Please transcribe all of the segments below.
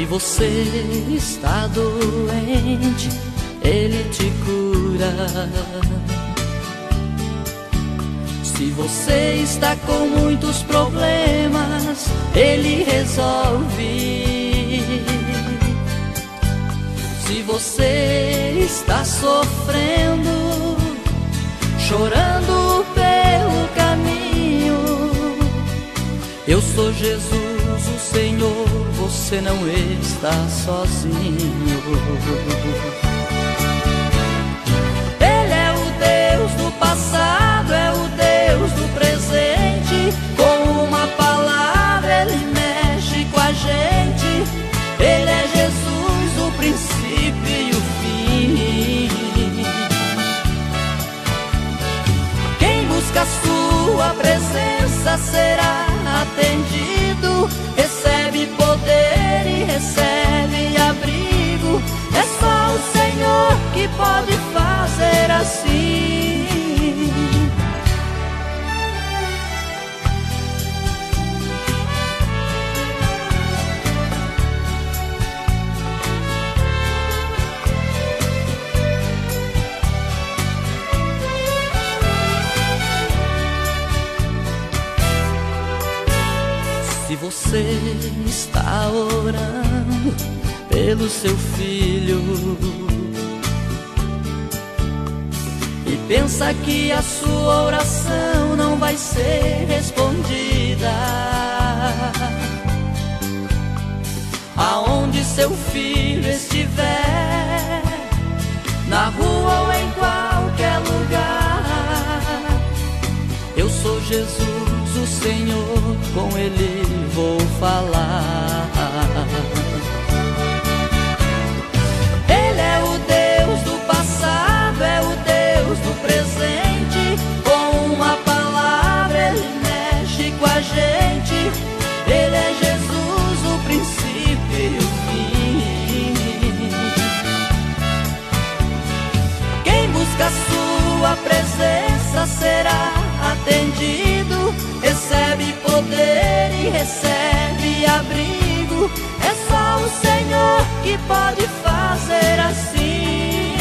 Se você está doente, Ele te cura. Se você está com muitos problemas, Ele resolve. Se você está sofrendo, chorando pelo caminho, eu sou Jesus, o Senhor, você não está sozinho. Ele é o Deus do passado, é o Deus do presente. Com uma palavra Ele mexe com a gente. Ele é Jesus, o princípio e o fim. Quem busca a sua presença será atendido. Recebe poder e recebe abrigo. É só o Senhor que pode fazer assim. Se você está orando pelo seu filho e pensa que a sua oração não vai ser respondida, aonde seu filho estiver, na rua ou em qualquer lugar, eu sou Jesus, o Senhor, com Ele vou falar. Ele é o Deus do passado, é o Deus do presente. Com uma palavra Ele mexe com a gente. Ele é Jesus, o princípio e o fim. Quem busca a sua presença será atendido. Recebe poder e recebe abrigo. É só o Senhor que pode fazer assim.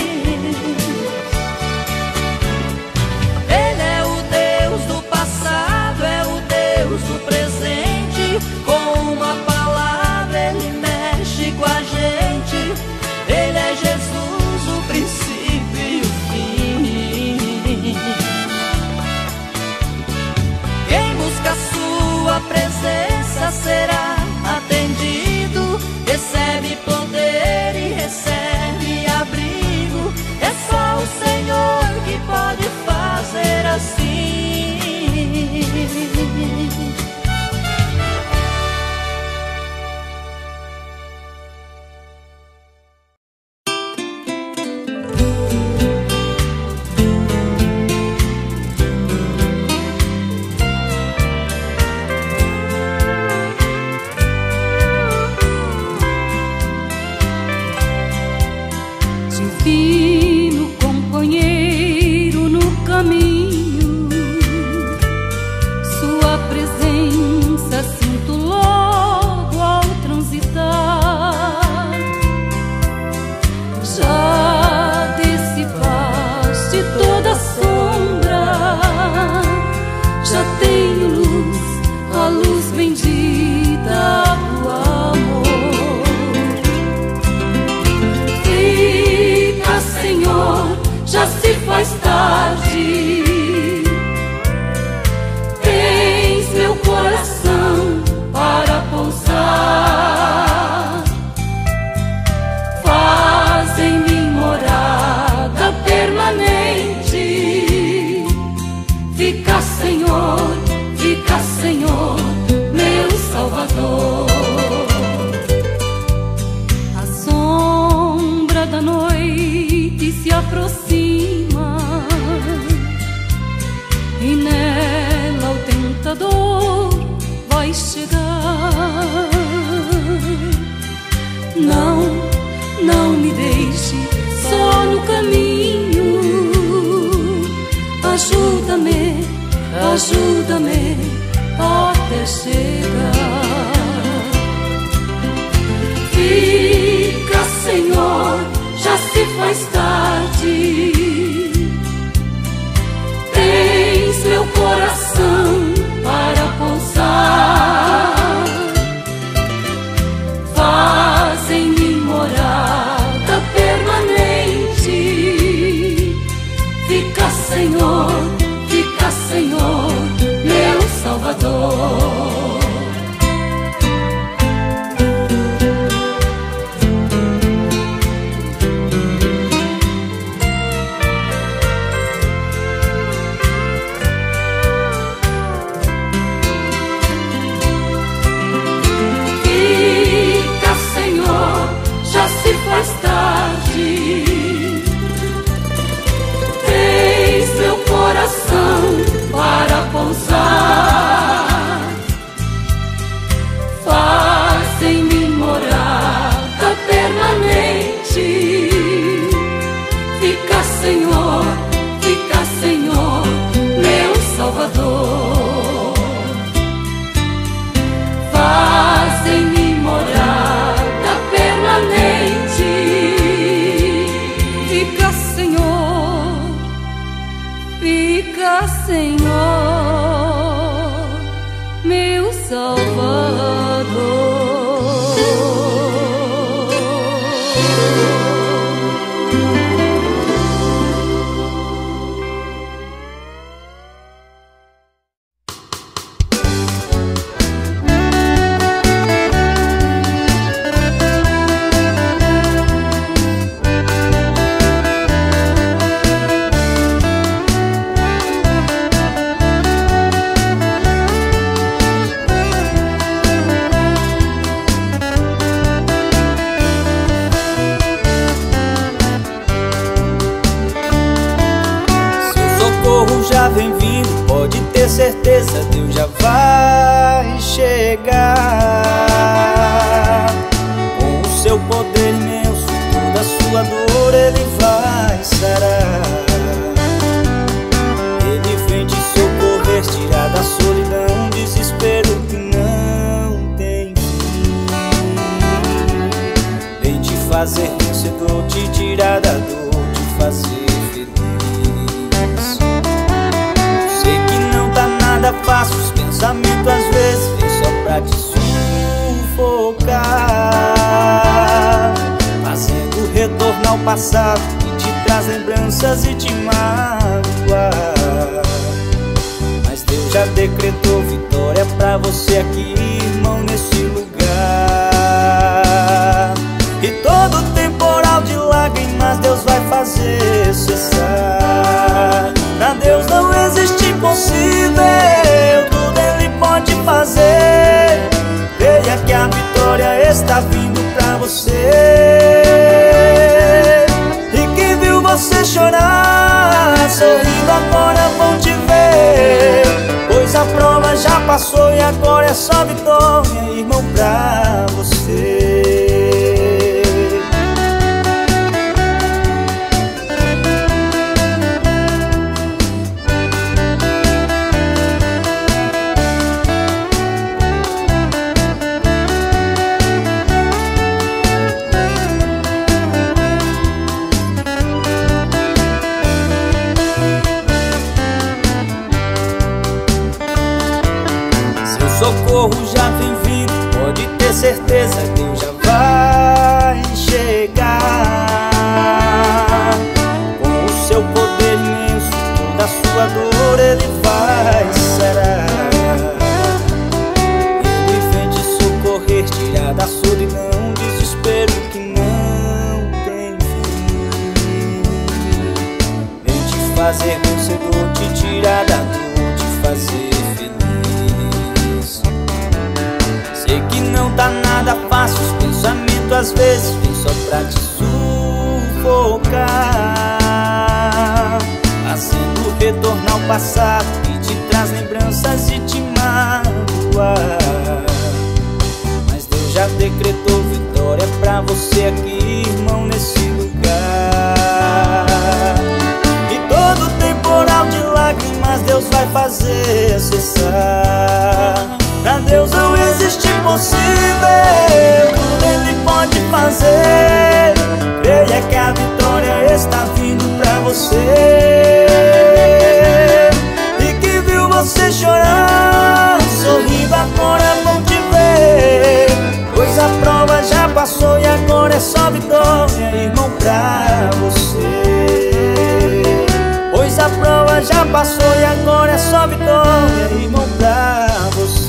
Ele é o Deus do passado, é o Deus do presente. Com uma palavra Ele mexe com a gente. Ele é Jesus, o princípio e o fim. Quem busca a sua presença será atendido. Recebe poder e recebe abrigo. É só o Senhor que pode fazer assim. Divino companheiro no caminho, sua presença sinto logo ao transitar. Já dissipaste toda a sombra, já tenho luz, a luz bendita do amor. Senhor, já se faz tarde. Tens meu coração para pousar. Faz em mim morada permanente. Fica, Senhor, meu Salvador. A sombra da noite se aproxima e nela o tentador vai chegar. Não me deixe só no caminho. Ajuda-me até chegar. Fica, Senhor, já se faz tarde. Tens meu coração para pousar. Faz em mim morada permanente. Fica, Senhor, meu Salvador. Fica, Senhor, já se faz tarde. Tens meu coração para pousar. Faz em mim morada permanente. Fica, Senhor, meu Salvador. Faz em mim morada permanente. Fica, Senhor, meu Salvador. Já vem vindo, pode ter certeza, Deus já vai chegar. Com o seu poder imenso, toda a sua dor Ele vai sarar. Ele vem te socorrer, tirar da solidão, desespero que não tem fim. Vem te fazer vencedor, te tirar da dor, te fazer fácil, os pensamentos às vezes vêm só pra te sufocar, fazendo retornar ao passado que te traz lembranças e te magoa. Mas Deus já decretou vitória pra você aqui, irmão, nesse lugar. E todo temporal de lágrimas Deus vai fazer cessar. Pra Deus não existe impossível, tudo Ele pode fazer. Creia que a vitória está vindo pra você. E que viu você chorar, sorrindo agora vão te ver. Pois a prova já passou e agora é só vitória, irmão, pra você. Socorro já vem vindo, pode ter certeza, Deus já vai chegar. Com o seu poder imenso, toda a sua dor Ele vai sarar. Ele vem te socorrer, tirar da solidão, desespero que não tem fim. Vem te fazer vencedor, te tirar da dor, te fazer feliz. Sei que não tá nada fácil, os pensamentos às vezes vêm só pra te sufocar, fazendo retornar ao passado que te traz lembranças e te magoa. Mas Deus já decretou vitória pra você aqui, irmão, nesse lugar. E todo temporal de lágrimas Deus vai fazer cessar. Pra Deus não existe impossível, tudo Ele pode fazer. Creia que a vitória está vindo pra você. E que viu você chorar, sorrindo agora vão te ver. Pois a prova já passou e agora é só vitória, irmão, pra você. Pois a prova já passou e agora é só vitória, irmão, pra você.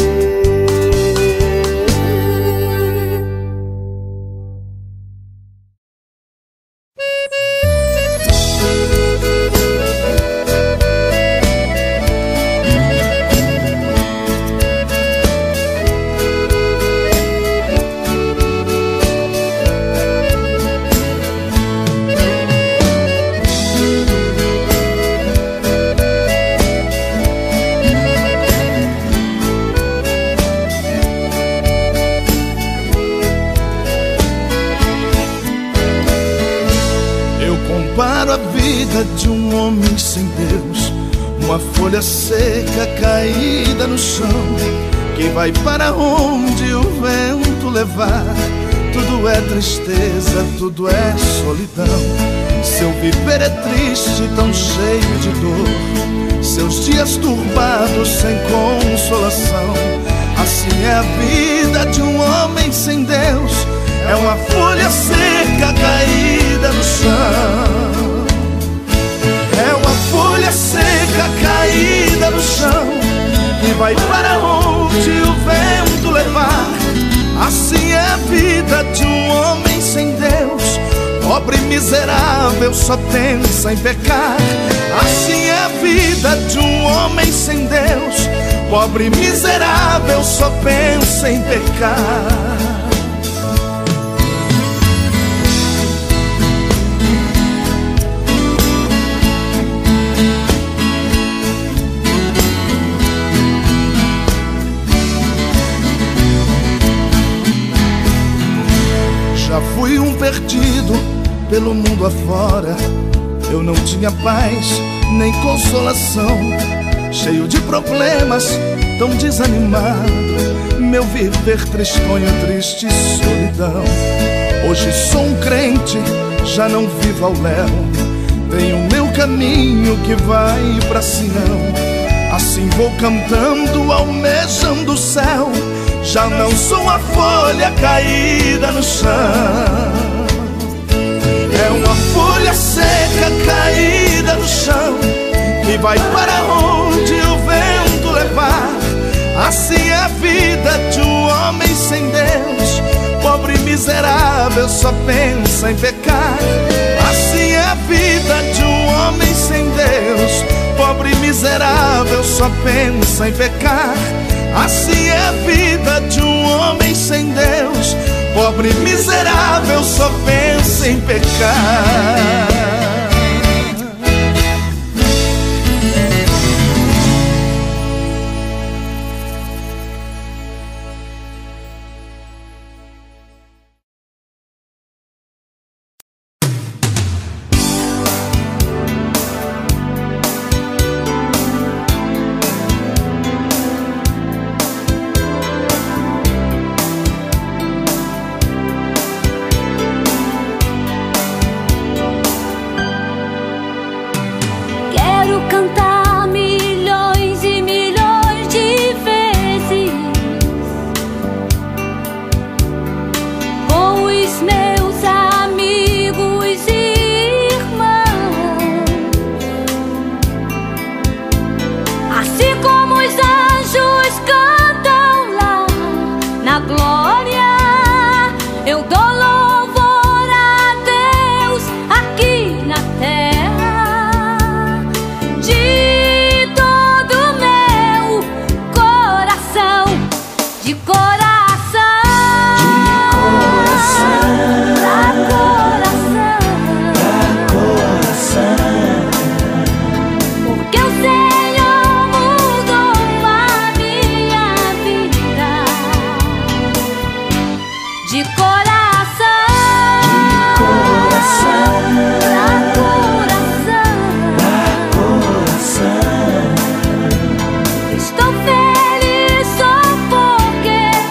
De um homem sem Deus, uma folha seca caída no chão, que vai para onde o vento levar. Tudo é tristeza, tudo é solidão. Seu viver é triste, tão cheio de dor. Seus dias turbados, sem consolação. Assim é a vida de um homem sem Deus. É uma folha seca caída no chão. É uma folha seca caída no chão, que vai para onde o vento levar. Assim é a vida de um homem sem Deus. Pobre e miserável só pensa em pecar. Assim é a vida de um homem sem Deus. Pobre e miserável só pensa em pecar. Já fui um perdido pelo mundo afora. Eu não tinha paz nem consolação, cheio de problemas, tão desanimado. Meu viver tristonho, triste solidão. Hoje sou um crente, já não vivo ao léu. Tenho meu caminho que vai pra Sião. Assim vou cantando, almejando o céu. Já não sou uma folha caída no chão. É uma folha seca caída no chão, que vai para onde o vento levar. Assim é a vida de um homem sem Deus. Pobre e miserável só pensa em pecar. Assim é a vida de um homem sem Deus. Pobre e miserável só pensa em pecar. Assim é a vida de um homem sem Deus. Pobre e miserável só pensa em pecar. Estou feliz só porque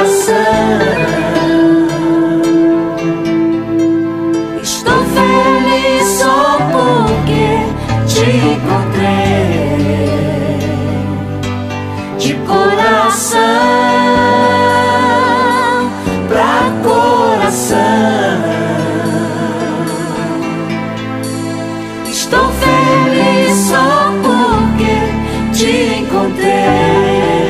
Estou feliz só porque te encontrei de coração pra coração. Estou feliz só porque te encontrei.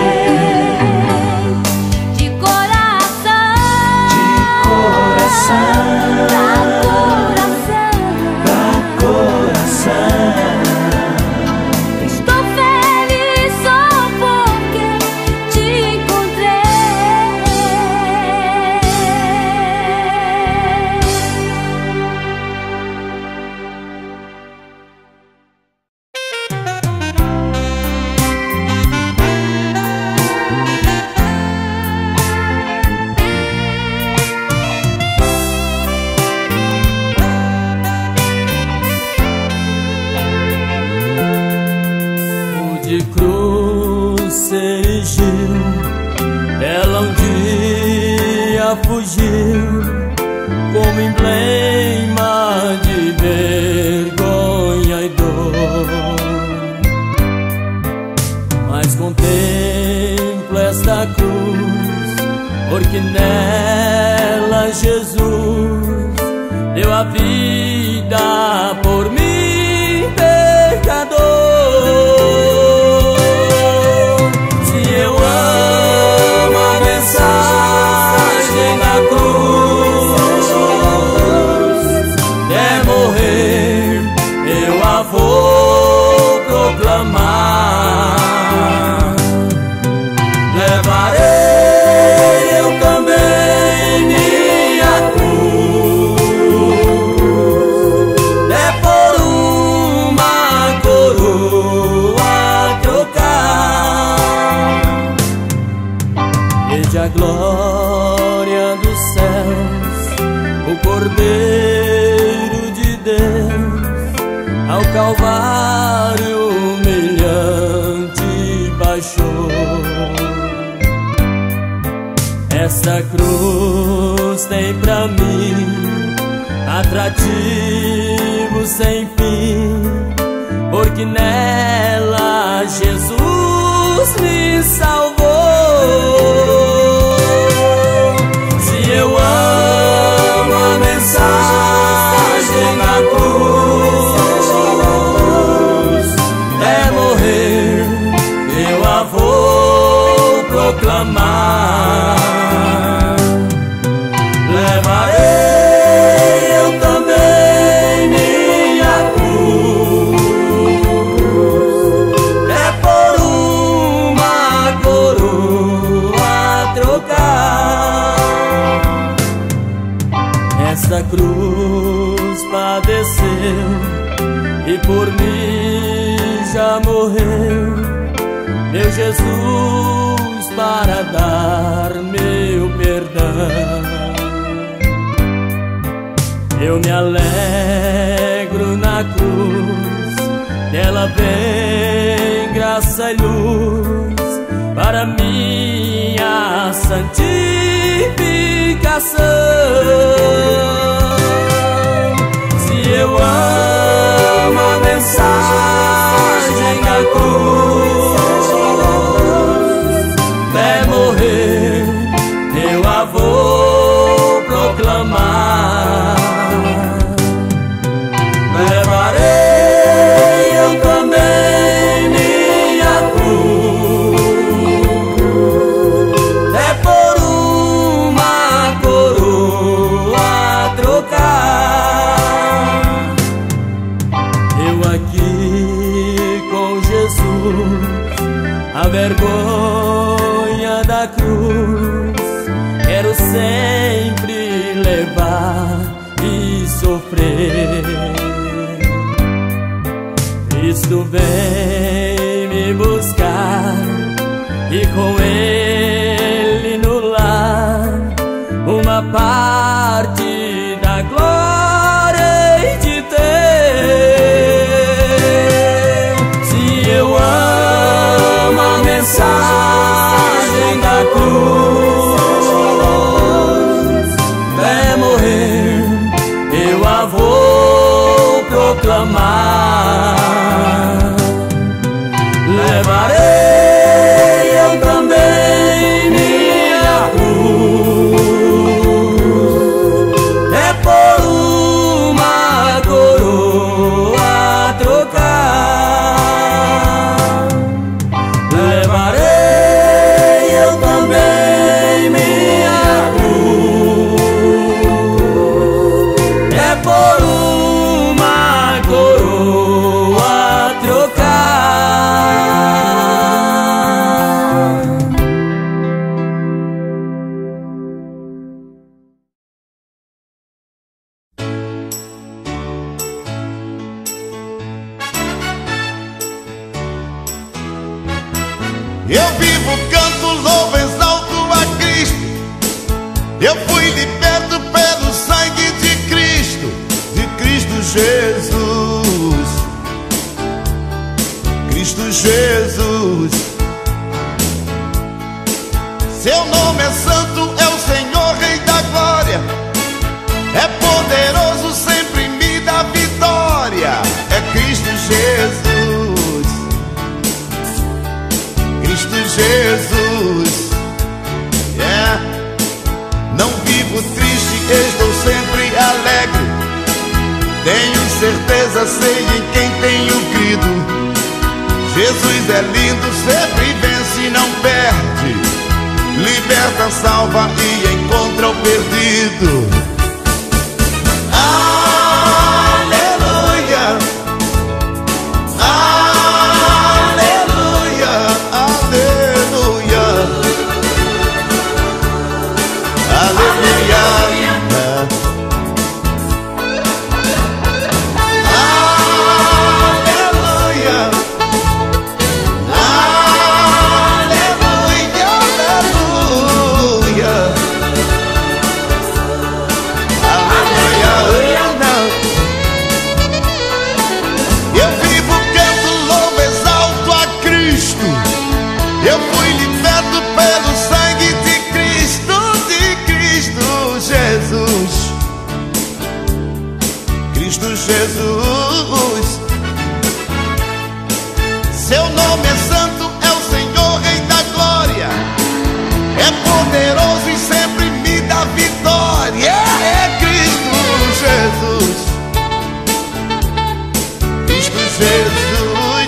Fugiu como emblema de vergonha e dor, mas contemplo esta cruz, porque nela Jesus deu a vida por mim, pecador. Se eu amo a mensagem da cruz, até morrer eu a vou proclamar. Levarei eu também minha cruz, até por uma coroa trocar. Desde a glória dos céus, o Cordeiro de Deus ao Calvário humilhante baixou. Essa cruz tem pra mim atrativo sem fim, porque nela Jesus me salvou. Se eu amo a mensagem da cruz, até morrer eu a vou proclamar. Levarei eu também minha cruz, até por uma coroa trocar. Essa cruz padeceu e por mim já morreu, meu Jesus, para dar meu perdão. Eu me alegro na cruz, dela vem graça e luz para minha santificação. Se eu amo a mensagem da cruz, até morrer eu a vou proclamar. Levarei eu também minha cruz, até por uma coroa trocar. Eu aqui com Jesus, a vergonha da cruz, quero sempre levar e sofrer. Cristo vem me buscar e com Ele no lar uma parte da glória hei de ter. Se eu amo a mensagem da cruz, Eu fui liberto pelo sangue de Cristo Jesus. Cristo Jesus. Seu nome é santo, é o Senhor, Rei da glória. É poderoso, sempre me dá vitória. É Cristo Jesus. Cristo Jesus. Não vivo triste, estou sempre alegre. Tenho certeza, sei em quem tenho crido. Jesus é lindo, sempre vence e não perde. Liberta, salva e encontra o perdido. Aleluia, aleluia, aleluia, aleluia. Jesus. Seu nome é santo, é o Senhor, Rei da glória. É poderoso e sempre me dá vitória. É Cristo Jesus. Cristo Jesus.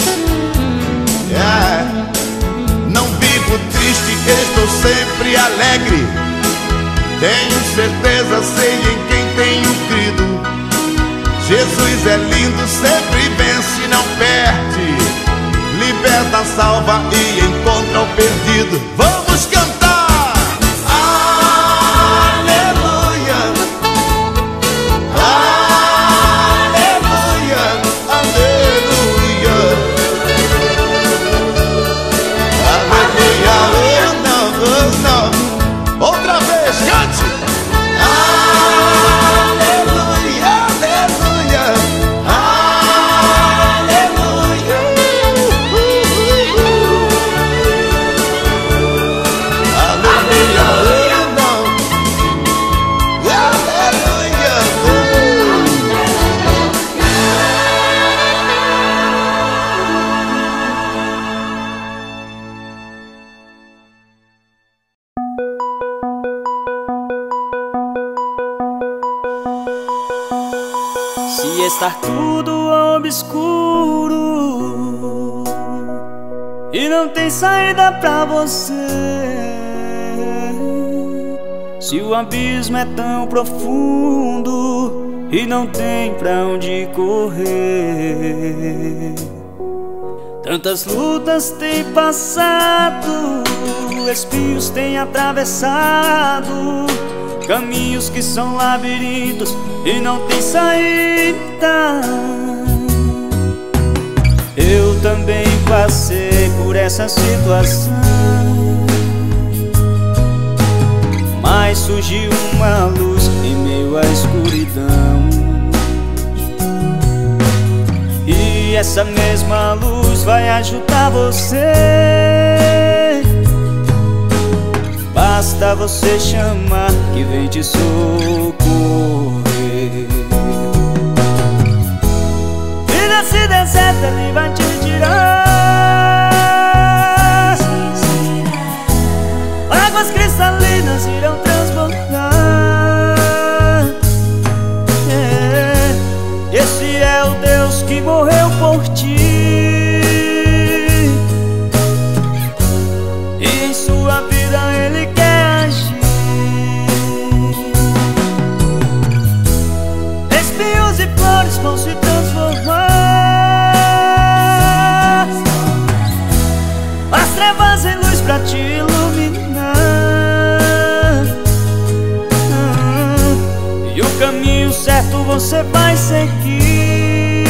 Não vivo triste, estou sempre alegre. Tenho certeza, sei em quem tenho crido. Jesus é lindo, sempre vence e não perde. Liberta, salva e encontra o perdido. Vamos cantar! Aleluia, aleluia, aleluia, aleluia. Não, não. Outra vez, cante! Se estar tudo obscuro e não tem saída pra você, se o abismo é tão profundo e não tem pra onde correr, tantas lutas tem passado, espinhos tem atravessado, caminhos que são labirintos e não tem saída. Eu também passei por essa situação, mas surgiu uma luz em meio à escuridão. E essa mesma luz vai ajudar você. Basta você chamar que vem te socorrer. E desse deserto ele vai te tirar. Águas cristalinas irão transbordar. Esse é o Deus que morreu por ti. E em sua vida Ele quer agir. Espinhos e flores vão se transformar. As trevas em luz pra te iluminar. E o caminho certo você vai seguir.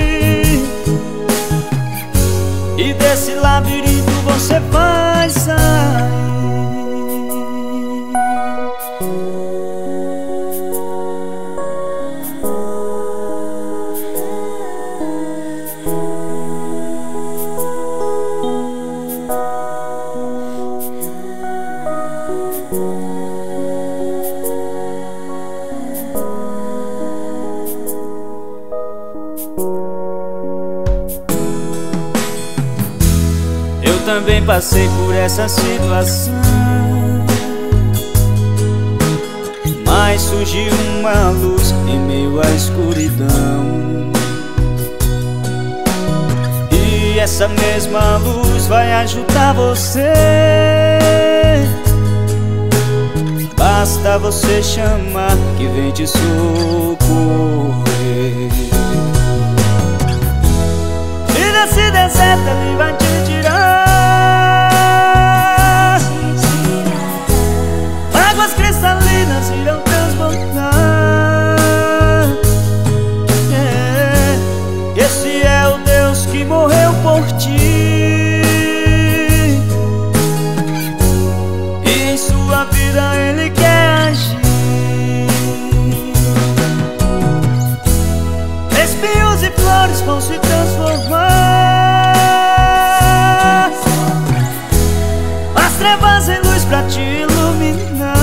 E desse labirinto você vai sair. Eu também passei por essa situação, mas surgiu uma luz em meio à escuridão. E essa mesma luz vai ajudar você. Basta você chamar que vem te socorrer. E desse deserto ele vai te tirar, águas cristalinas irão transbordar. Esse é o Deus que morreu por ti, e em sua vida Ele quer agir. Espinhos e flores vão se transformar, as trevas em luz pra te iluminar.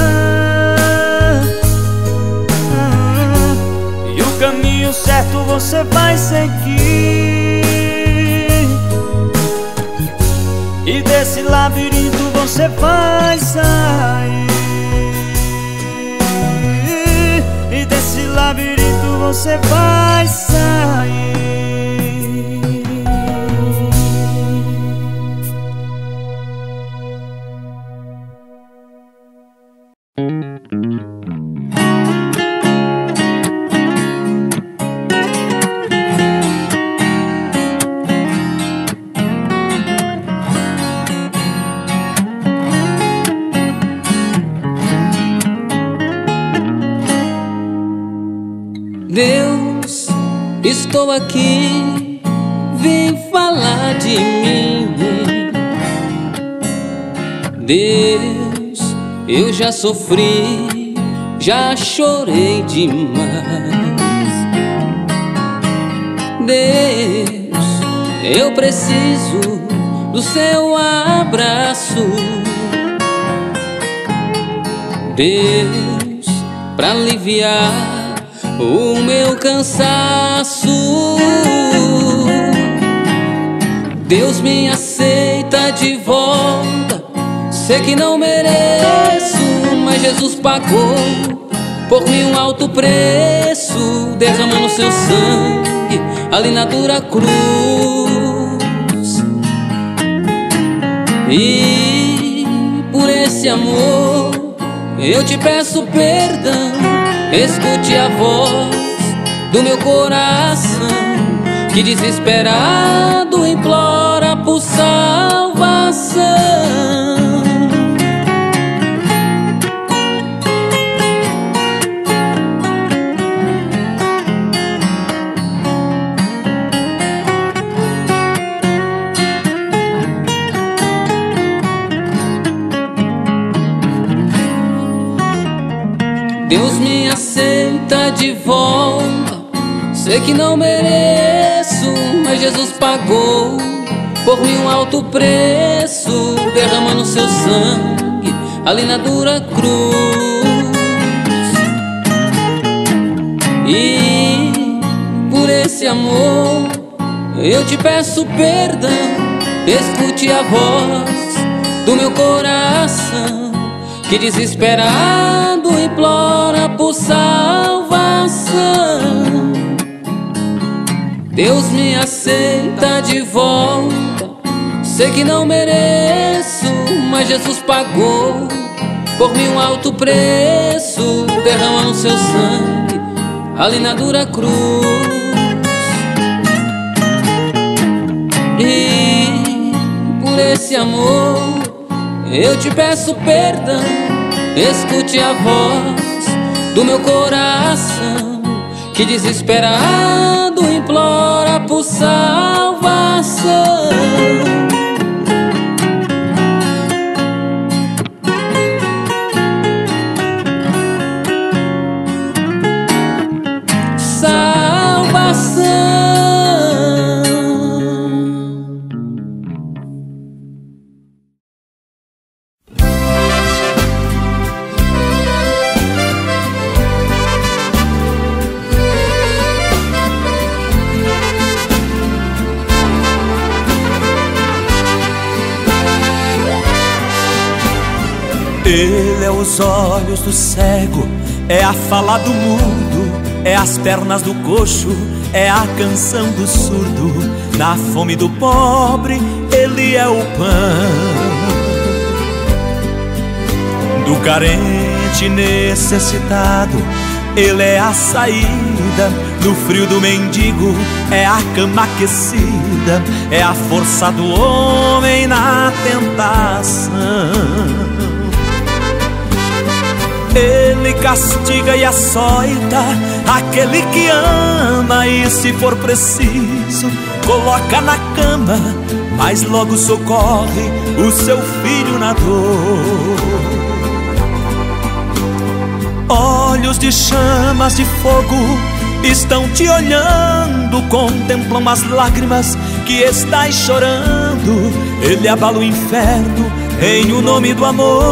E o caminho certo você vai seguir, e desse labirinto você vai sair. E desse labirinto você vai sair. Deus, estou aqui, vem falar de mim. Deus, eu já sofri, já chorei demais. Deus, eu preciso do seu abraço. Deus, pra aliviar o meu cansaço. Deus, me aceita de volta. Sei que não mereço, mas Jesus pagou por mim um alto preço, derramando seu sangue ali na dura cruz. E por esse amor eu te peço perdão. Escute a voz do meu coração, que desesperado implora por salvação. Deus, me aceita de volta. Sei que não mereço, mas Jesus pagou por mim um alto preço, derramando seu sangue ali na dura cruz. E por esse amor eu te peço perdão. Escute a voz do meu coração, que desesperado implora por salvação. Deus, me aceita de volta. Sei que não mereço, mas Jesus pagou por mim um alto preço, derramando seu sangue ali na dura cruz. E por esse amor eu te peço perdão. Escute a voz do meu coração, que desesperado implora por salvação. Ele é os olhos do cego, é a fala do mudo, é as pernas do coxo, é a canção do surdo. Na fome do pobre, Ele é o pão. Do carente necessitado, Ele é a saída. No frio do mendigo, é a cama aquecida, é a força do homem na tentação. Ele castiga e açoita aquele que ama, e se for preciso, coloca na cama, mas logo socorre o seu filho na dor. Olhos de chamas de fogo estão te olhando, contemplam as lágrimas que estás chorando. Ele abala o inferno em o nome do amor.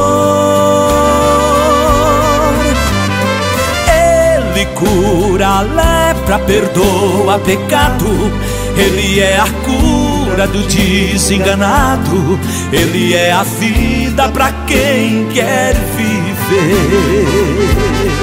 Ele cura a lepra, perdoa pecado. Ele é a cura do desenganado. Ele é a vida para quem quer viver.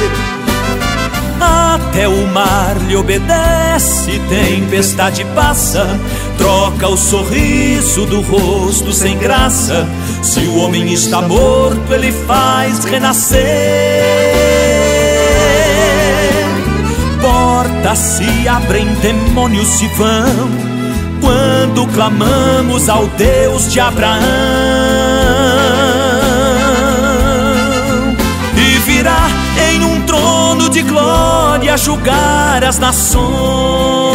Até o mar lhe obedece, tempestade passa, troca o sorriso do rosto sem graça. Se o homem está morto, ele faz renascer. Portas se abrem, demônios se vão, quando clamamos ao Deus de Abraão. E virá em um trono de glória julgar as nações.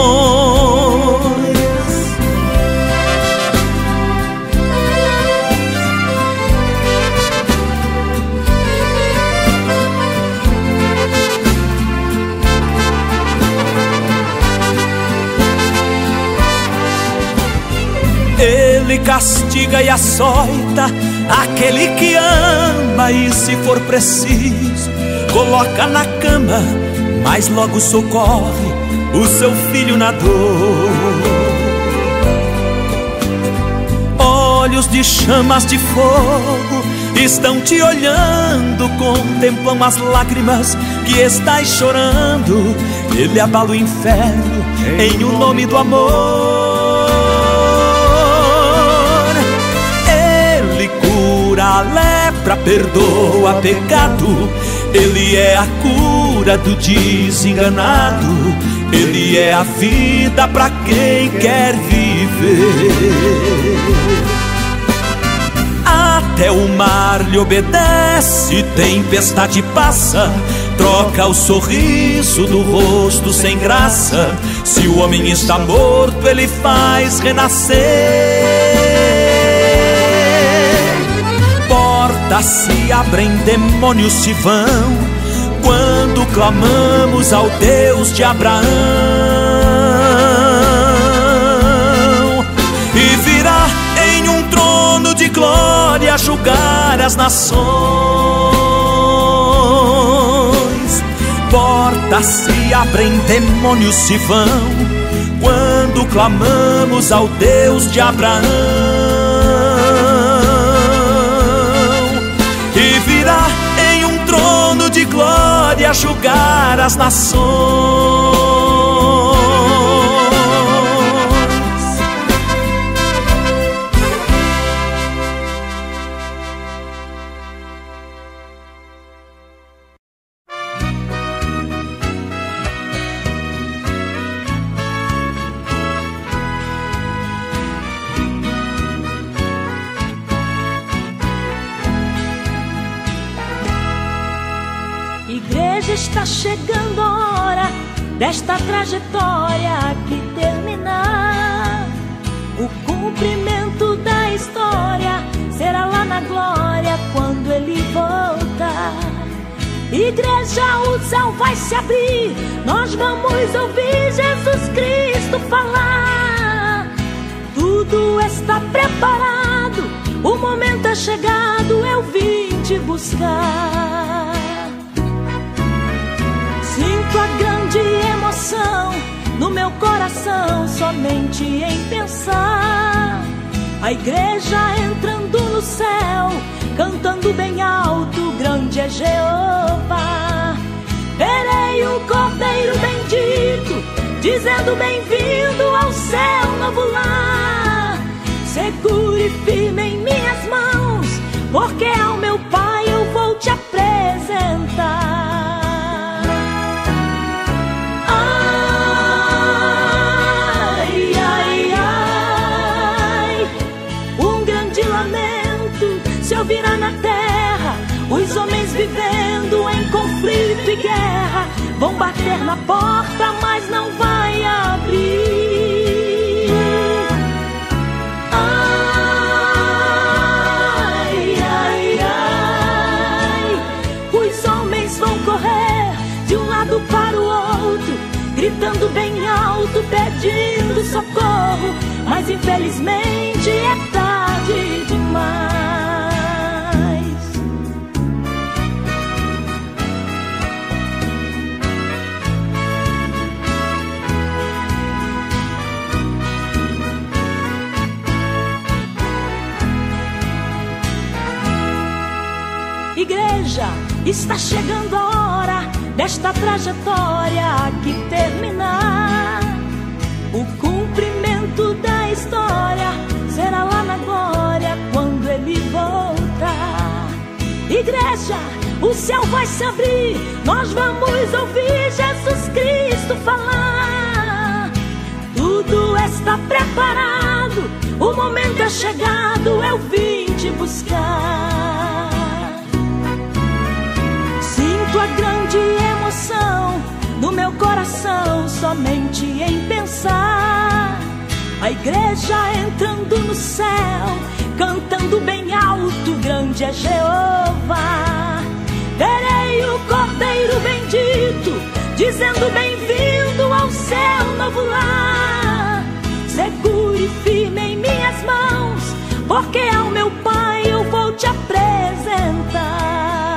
Ele castiga e açoita aquele que ama, e se for preciso, coloca na cama, mas logo socorre o seu filho na dor. Olhos de chamas de fogo estão te olhando, contemplam as lágrimas que estás chorando. Ele abala o inferno em o nome do amor. Ele cura a lepra, perdoa pecado. Ele é a cura do desenganado. Ele é a vida para quem quer viver. Até o mar lhe obedece, tempestade passa, troca o sorriso do rosto sem graça. Se o homem está morto, ele faz renascer. Portas se abrem, demônios se vão, quando clamamos ao Deus de Abraão. E virá em um trono de glória julgar as nações. Portas se abrem, demônios se vão, quando clamamos ao Deus de Abraão. E virá em um trono de glória julgar as nações. Está chegando a hora desta trajetória aqui terminar. O cumprimento da história será lá na glória quando ele voltar. Igreja, o céu vai se abrir, nós vamos ouvir Jesus Cristo falar. Tudo está preparado, o momento é chegado, eu vim te buscar. Sinto a grande emoção no meu coração, somente em pensar. A igreja entrando no céu, cantando bem alto, grande é Jeová. Verei o Cordeiro bendito, dizendo bem-vindo ao céu novo lar. Seguro e firme em minhas mãos, porque ao meu Pai eu vou te apresentar. Ai, ai, ai, um grande lamento se ouvirá na terra, os homens vivendo em conflito e guerra. Vão bater na porta, mas não vai abrir. Ai, ai, ai, os homens vão correr de um lado para o outro, gritando bem alto, pedindo socorro, mas infelizmente é tarde demais. Igreja, está chegando a hora desta trajetória aqui terminar. O cumprimento da história será lá na glória quando Ele voltar. Igreja, o céu vai se abrir, nós vamos ouvir Jesus Cristo falar. Tudo está preparado, o momento é chegado, eu vim te buscar. Tua grande emoção no meu coração, somente em pensar a igreja entrando no céu, cantando bem alto, grande é Jeová. Verei o Cordeiro bendito, dizendo bem-vindo ao céu novo lar. Seguro e firme em minhas mãos, porque ao meu Pai eu vou te apresentar.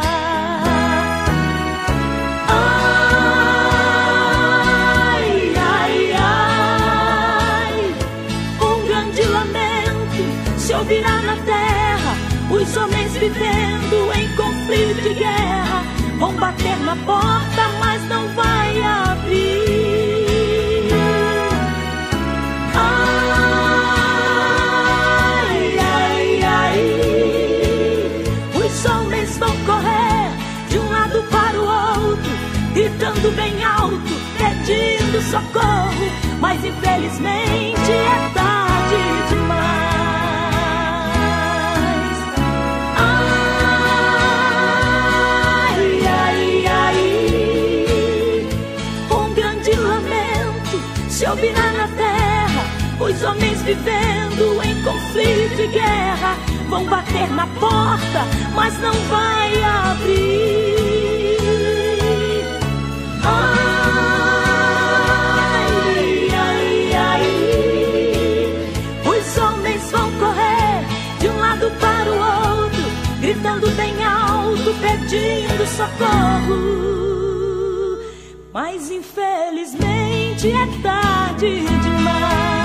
Ouvirá na terra, os homens vivendo em conflito e guerra. Vão bater na porta, mas não vai abrir. Ai, ai, ai, os homens vão correr de um lado para o outro, gritando bem alto, pedindo socorro, mas infelizmente é tarde demais. Se ouvirá na terra, os homens vivendo em conflito e guerra. Vão bater na porta, mas não vai abrir. Ai, ai, ai, os homens vão correr de um lado para o outro, gritando bem alto, pedindo socorro, mas infelizmente é tarde demais.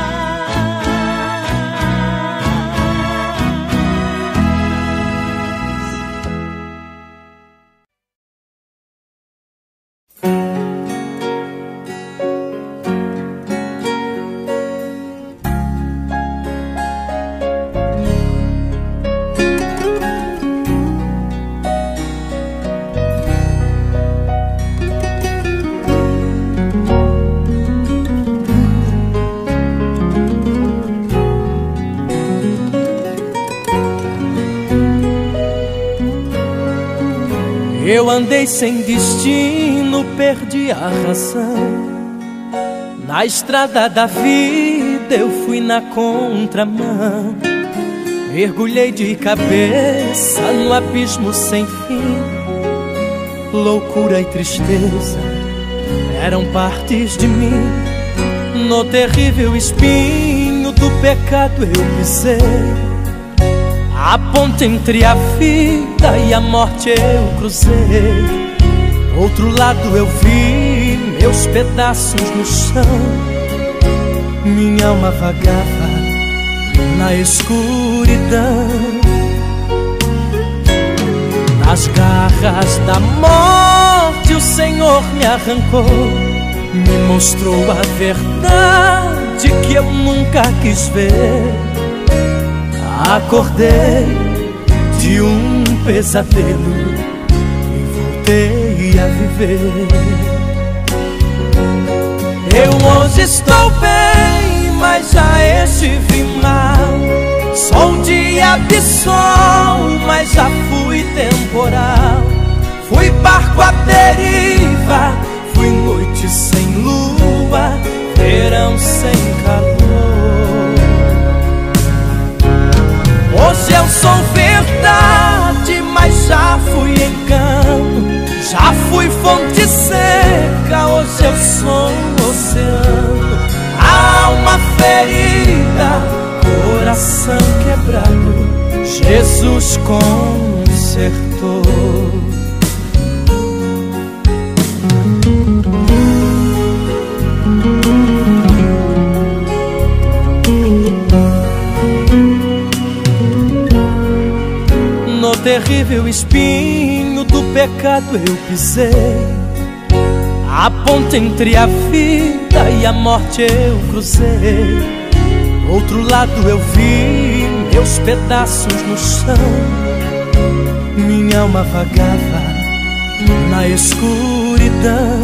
Eu andei sem destino, perdi a razão. Na estrada da vida eu fui na contramão. Mergulhei de cabeça no abismo sem fim. Loucura e tristeza eram partes de mim. No terrível espinho do pecado eu pisei. A ponte entre a vida e a morte eu cruzei. Outro lado eu vi meus pedaços no chão. Minha alma vagava na escuridão. Das garras da morte o Senhor me arrancou, me mostrou a verdade que eu nunca quis ver. Acordei de um pesadelo e voltei a viver. Eu hoje estou bem, mas já estive mal. Sou dia de sol, mas já fui temporal. Fui barco à deriva, fui noite sem lua, verão sem calor. Hoje eu sou verdade, mas já fui engano. Já fui fonte seca, hoje eu sou oceano. Alma ferida, coração quebrado, Jesus consertou. No terrível espinho do pecado eu pisei, a ponte entre a vida e a morte eu cruzei. Do outro lado eu vi meus pedaços no chão, minha alma vagava na escuridão.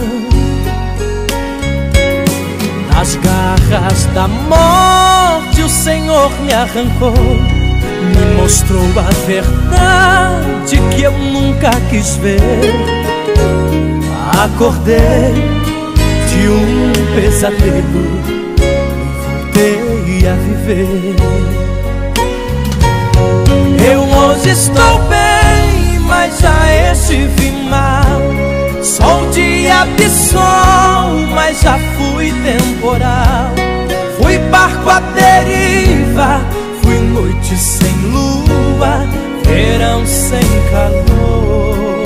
Das garras da morte o Senhor me arrancou, me mostrou a verdade que eu nunca quis ver. Acordei de um pesadelo e voltei a viver. Eu hoje estou bem, mas já estive mal. Sou dia de sol, mas já fui temporal. Fui barco à deriva, fui noite sem lua, verão sem calor.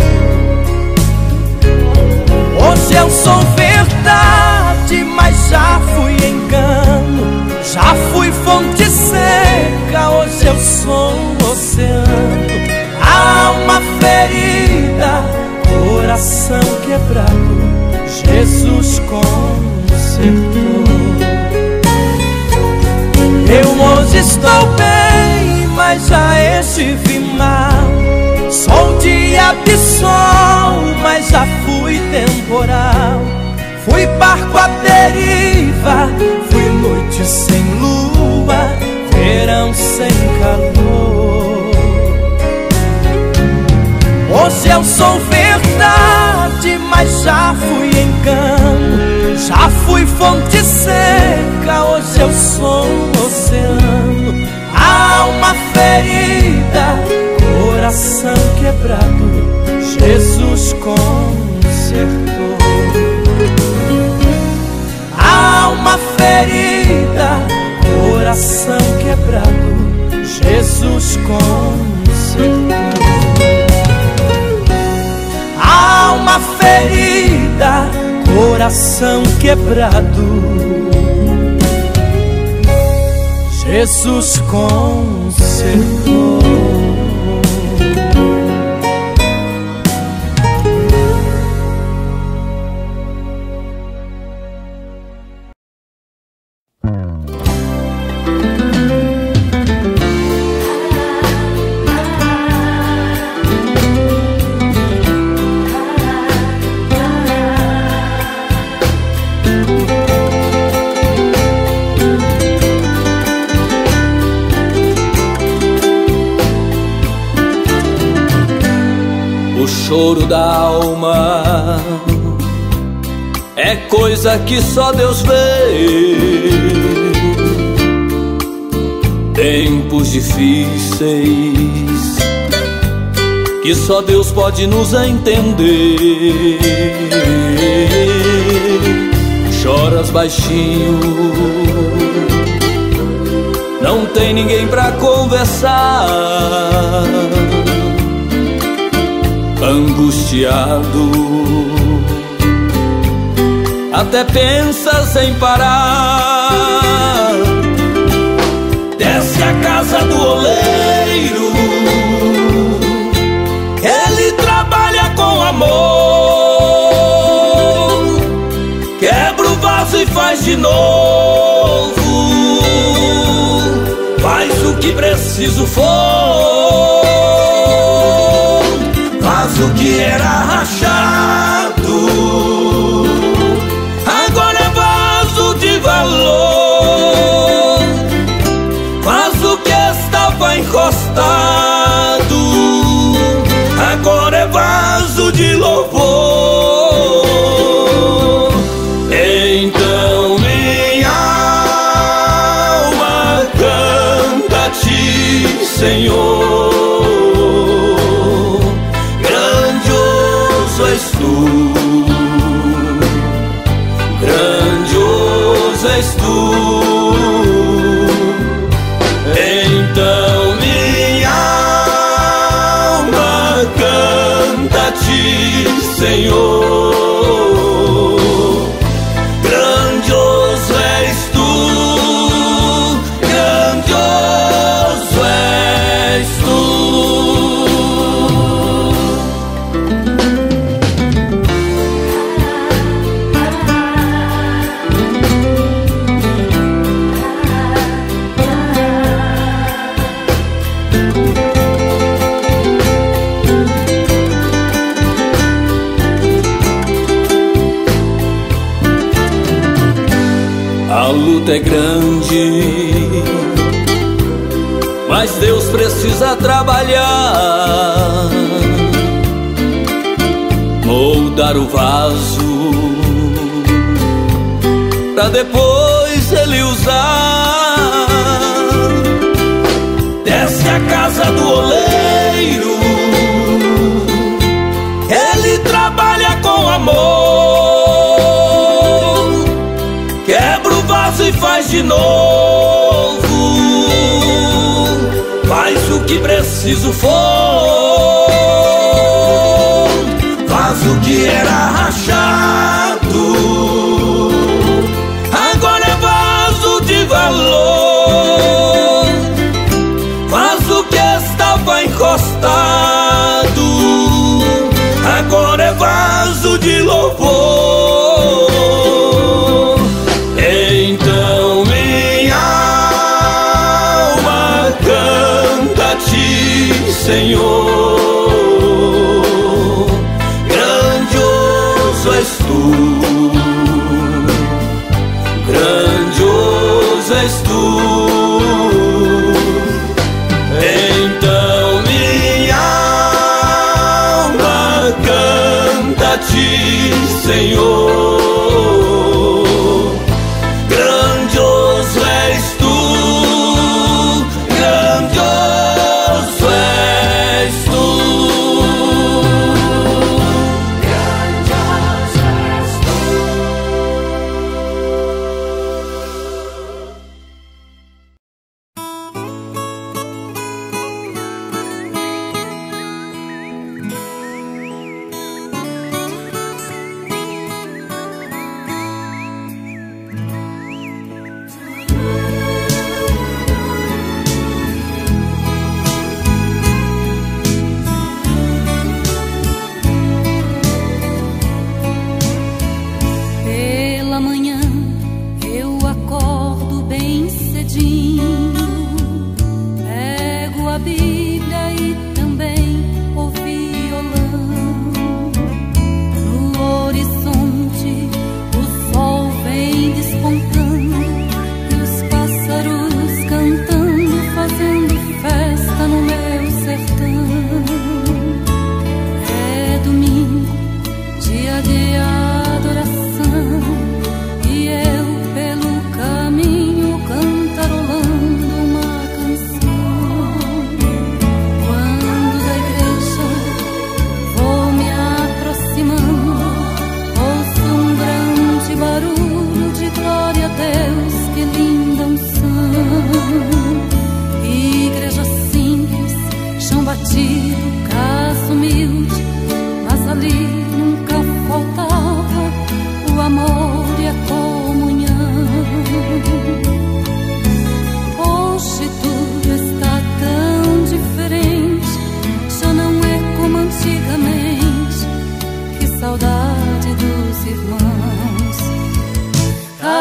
Hoje eu sou verdade, mas já fui engano. Já fui fonte seca, hoje eu sou oceano. Alma ferida, coração quebrado, Jesus consertou. Eu hoje estou bem, mas já estive mal. Sou dia de sol, mas já fui temporal. Fui barco à deriva, fui noite sem lua, verão sem calor. Hoje eu sou verdade, mas já fui engano. Já fui fonte seca, hoje eu sou oceano. Alma ferida, coração quebrado, Jesus consertou. Alma ferida, coração quebrado, Jesus consertou. Alma ferida, coração quebrado, Jesus consertou. Choro da alma é coisa que só Deus vê. Tempos difíceis que só Deus pode nos entender. Choras baixinho, não tem ninguém pra conversar. Angustiado, até pensas em parar. Desce a casa do oleiro, ele de novo. Faz o que preciso for, faz o que era rachado, agora é vaso de valor. Faz o que estava encostado, agora é vaso de louvor. Então minha alma canta a ti, Senhor. Grandioso és tu, grandioso és tu. Então minha alma canta a ti, Senhor. Grandioso és tu, grandioso és tu. A luta é grande, mas Deus precisa trabalhar, moldar o vaso pra depois Ele usar. Desce a casa do oleiro, Ele trabalha com amor, quebra o vaso e faz de novo. Faz o que preciso for, faz o que era rachado, agora é vaso de valor. Faz o que estava encostado, agora é vaso de louvor. Então minha alma canta a ti, Senhor. Grandioso és tu, grandioso és tu. Então minha alma canta a ti, Senhor. Grandioso és tu, grandioso és tu. Grandioso és tu.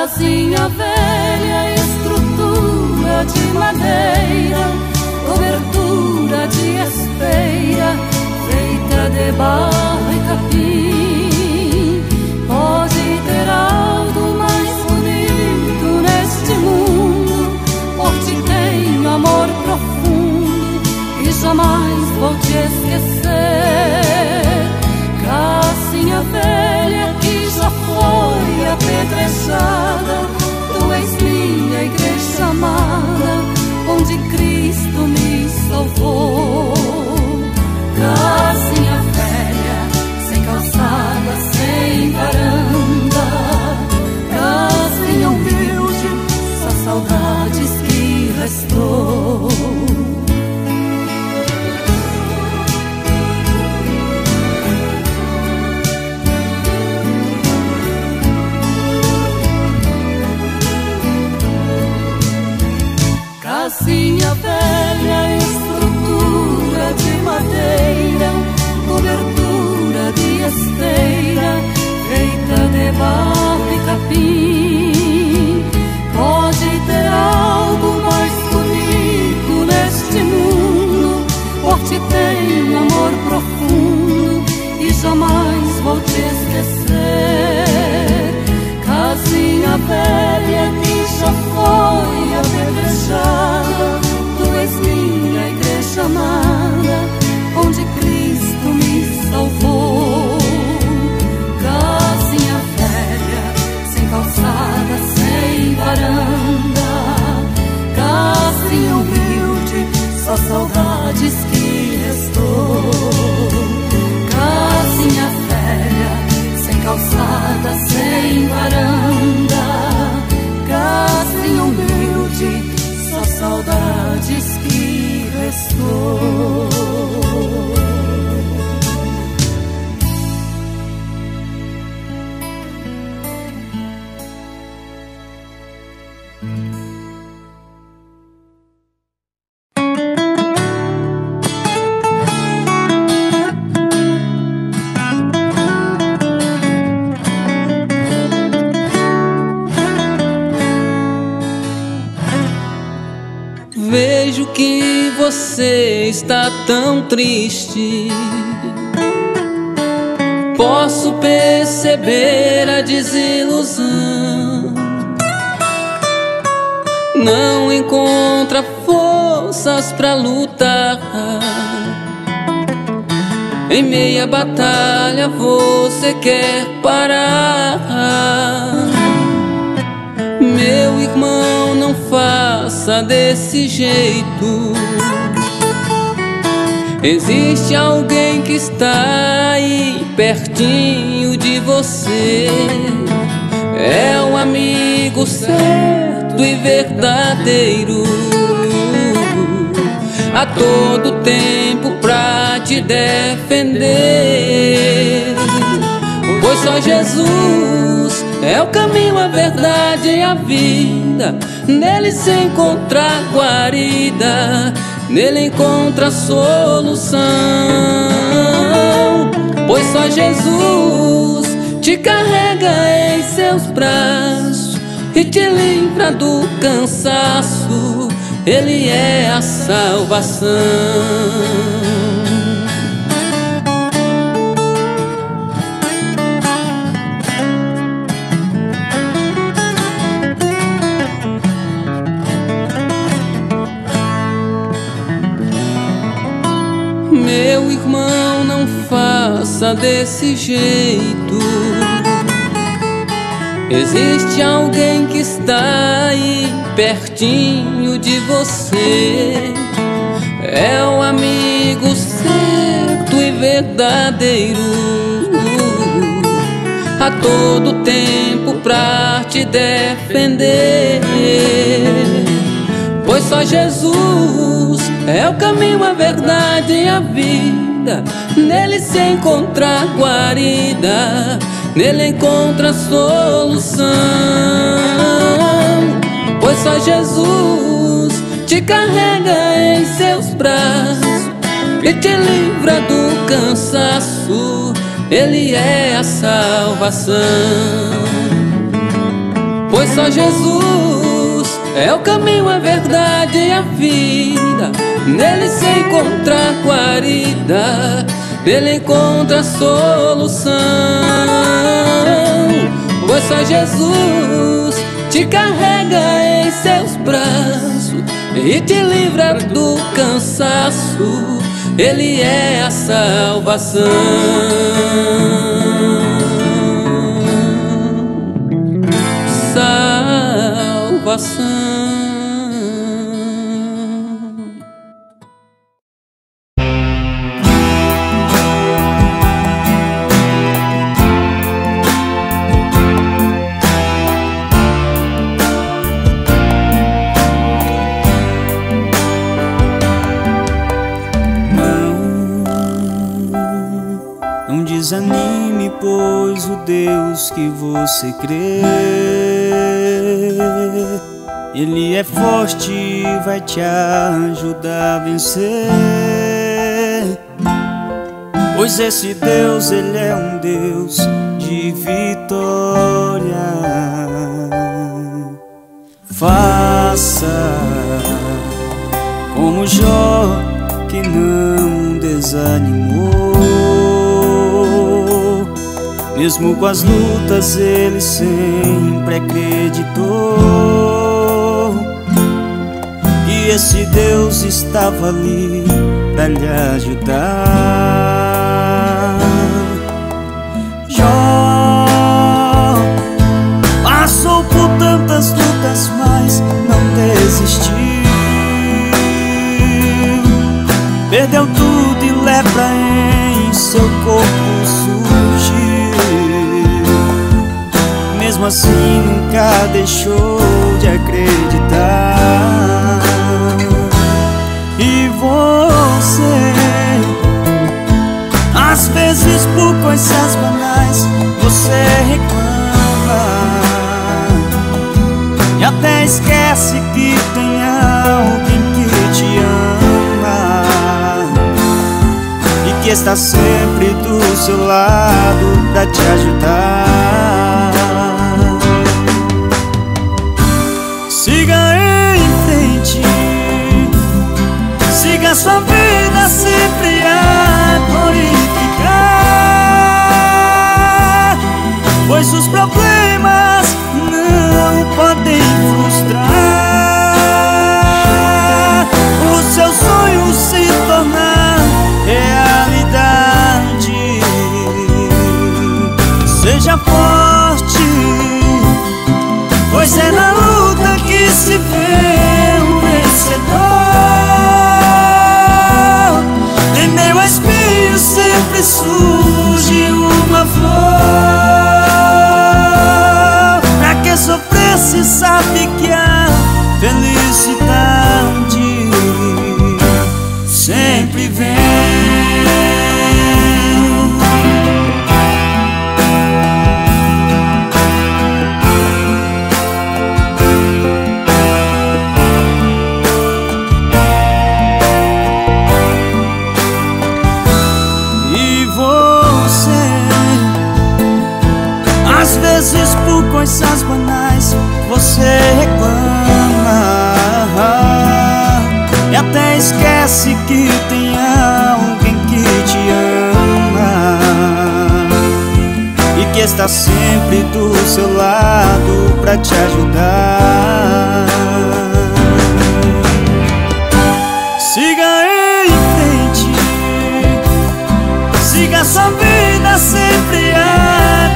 casinha velha, estrutura de madeira, cobertura de esteira, feita de barro e capim. Pode ter algo mais bonito neste mundo, por ti tenho amor profundo e jamais vou te esquecer. Casinha velha que já foi apedrejada, tu és minha igreja amada, onde Cristo me salvou. Casinha velha, sem calçada, sem varanda, casinha humilde, só saudades que restou. Casinha velha, estrutura de madeira, cobertura de esteira, feita de barro e capim. Pode ter algo mais bonito neste mundo, por ti tenho amor profundo e jamais vou te esquecer. Casinha velha que já foi apedrejada, tu és minha igreja amada, onde Cristo me salvou. Casinha velha, sem calçada, sem varanda, casinha humilde, só saudades que restou. Casinha velha, sem calçada, sem varanda, casinha humilde, só saudades que restou. Vejo que você está tão triste, posso perceber a desilusão. Não encontra forças pra lutar, em meia batalha você quer parar. Meu irmão, não faça desse jeito. Existe alguém que está aí pertinho de você. É um amigo certo e verdadeiro, a todo tempo pra te defender. Pois só Jesus é o caminho, a verdade e a vida. Nele se encontra guarida, nele encontra solução. Pois só Jesus te carrega em seus braços e te livra do cansaço. Ele é a salvação. Meu irmão, não faça desse jeito. Existe alguém que está aí pertinho de você. É um amigo certo e verdadeiro, a todo tempo pra te defender. Pois só Jesus é o caminho, a verdade e a vida. Nele se encontra guarida, nele encontra solução. Pois só Jesus te carrega em seus braços e te livra do cansaço. Ele é a salvação. Pois só Jesus é o caminho, a verdade e a vida. Nele se encontra guarida, nele encontra solução. Pois só Jesus te carrega em seus braços e te livra do cansaço. Ele é a salvação. Salvação. Não desanime, pois o Deus que você crê, Ele é forte e vai te ajudar a vencer. Pois esse Deus, Ele é um Deus de vitória. Faça como Jó, que não desanimou. Mesmo com as lutas, ele sempre acreditou que esse Deus estava ali para lhe ajudar. Jó passou por tantas lutas, mas não desistiu. Perdeu tudo e lepra em seu corpo surgiu. Mesmo assim nunca deixou de acreditar. E você, às vezes por coisas banais, você reclama e até esquece que tem alguém que te ama e que está sempre do seu lado pra te ajudar. Siga em frente, siga sua vida sempre a glorificar, pois os problemas não podem frustrar os seus sonhos se tornar realidade. Seja forte, pois é na luta que se vê um vencedor. Em meio a espinhos sempre surge uma flor. Pra que sofrer se sabe que a felicidade sempre vem. Por coisas banais você reclama e até esquece que tem alguém que te ama e que está sempre do seu lado pra te ajudar. Siga em frente, siga sua vida sempre a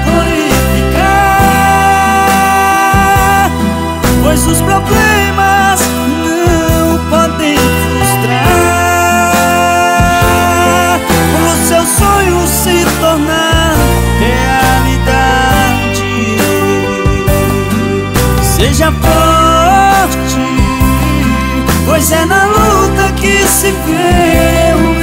glorificar, pois os problemas não podem frustrar os seus sonhos se tornar realidade. Seja forte, pois é na luta que se vê um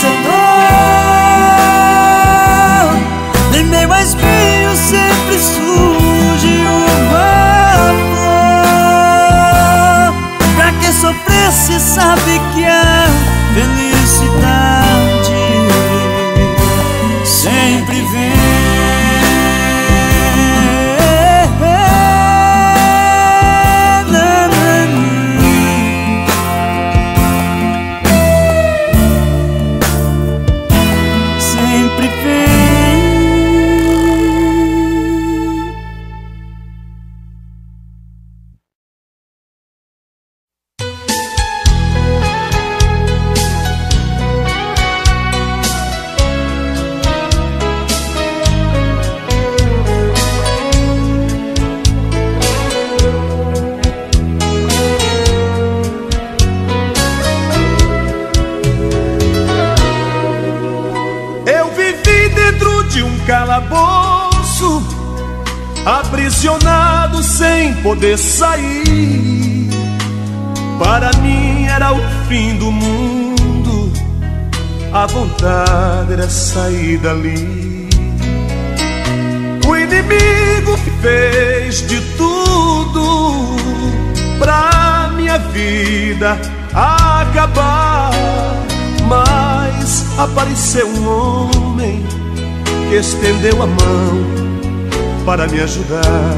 vencedor. Em meio a espinhos sempre surge uma flor. Pra que sofrer se sabe que a felicidade sempre vem. calabouço, aprisionado sem poder sair. Para mim era o fim do mundo, a vontade era sair dali. O inimigo fez de tudo pra minha vida acabar, mas apareceu um homem que estendeu a mão para me ajudar.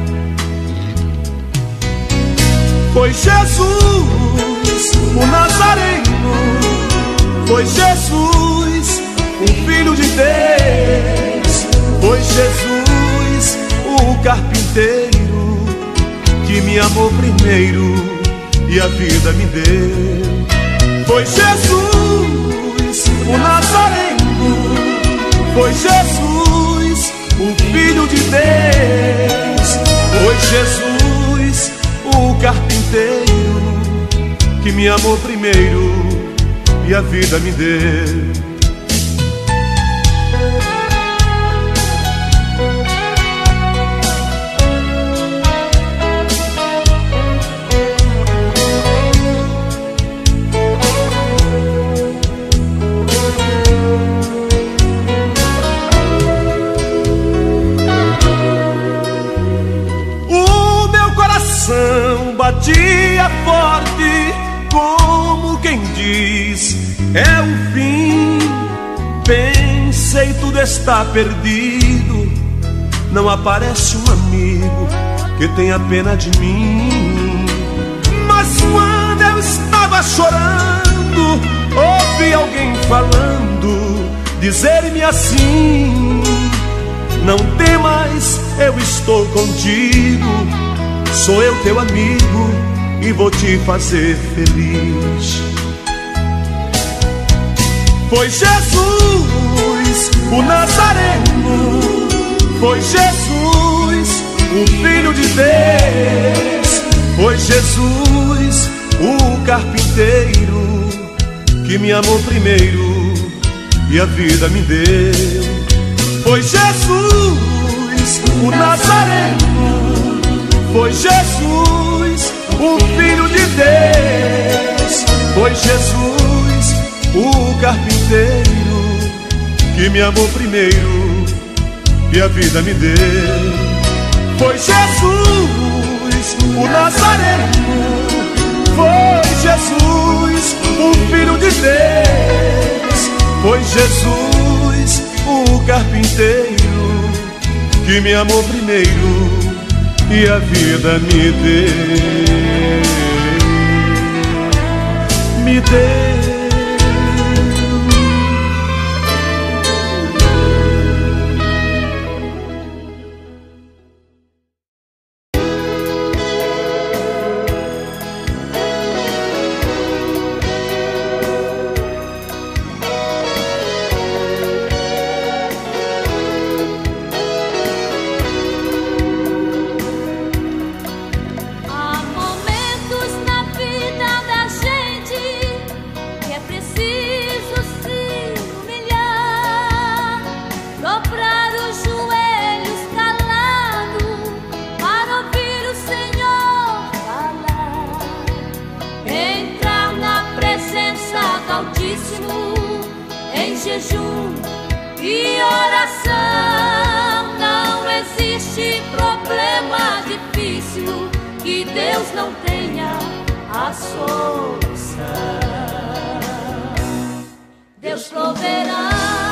Foi Jesus, o Nazareno, foi Jesus, o Filho de Deus, foi Jesus, o carpinteiro, que me amou primeiro e a vida me deu. Foi Jesus, o Nazareno, foi Jesus, o Filho de Deus, foi Jesus, o carpinteiro, que me amou primeiro e a vida me deu. Batia forte, como quem diz, é o fim. Pensei, tudo está perdido, não aparece um amigo que tenha pena de mim. Mas quando eu estava chorando, ouvi alguém falando, dizer-me assim: não temas, eu estou contigo, sou eu teu amigo e vou te fazer feliz. Foi Jesus, o Nazareno, foi Jesus, o Filho de Deus, foi Jesus, o carpinteiro, que me amou primeiro e a vida me deu. Foi Jesus, o Nazareno, foi Jesus, o Filho de Deus, foi Jesus, o carpinteiro, que me amou primeiro e a vida me deu. Foi Jesus, o Nazareno, foi Jesus, o Filho de Deus, foi Jesus, o carpinteiro, que me amou primeiro e a vida me deu, me deu. Em jejum e oração, não existe problema difícil que Deus não tenha a solução. Deus proverá.